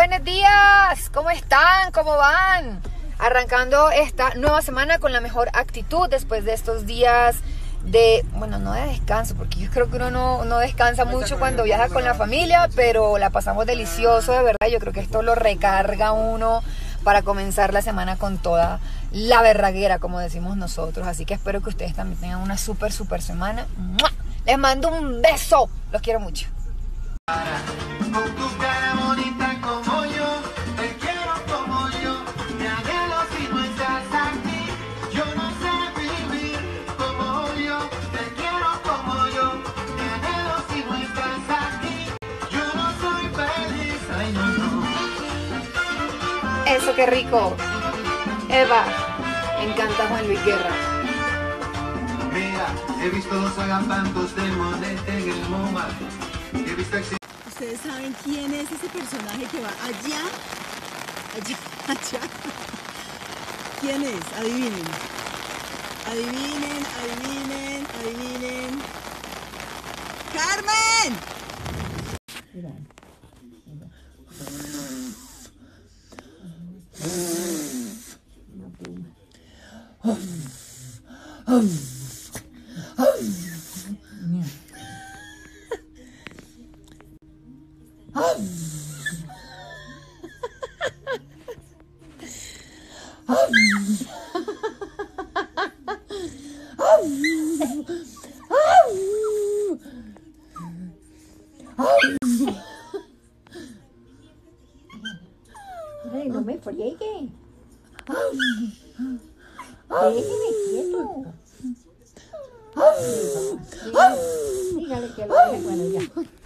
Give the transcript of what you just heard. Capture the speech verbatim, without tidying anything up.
buenos días. ¿Cómo están? ¿Cómo van? Arrancando esta nueva semana con la mejor actitud después de estos días de, bueno, no de descanso, porque yo creo que uno no, no descansa mucho cuando viaja con la familia, pero la pasamos delicioso, de verdad. Yo creo que esto lo recarga uno para comenzar la semana con toda la berraguera, como decimos nosotros. Así que espero que ustedes también tengan una súper, súper semana. ¡Mua! Les mando un beso. Los quiero mucho. Con tu cara bonita como yo, te quiero como yo, me anhelo si no estás aquí. Yo no sé vivir como yo, te quiero como yo, me anhelo si no estás aquí. Yo no soy feliz, ay no, no. Eso, qué rico. Eva, me encanta Juan Luis Guerra. Mira, he visto los agapantos de Monete en el MoMA. He visto ex- ¿Ustedes saben quién es ese personaje que va allá? Allá, allá. ¿Quién es? Adivinen. Adivinen, adivinen, adivinen. ¡Carmen! Mira. Una pluma. Ay, no me friegue. Déjeme quieto. Dígale que lo deje, bueno, ya.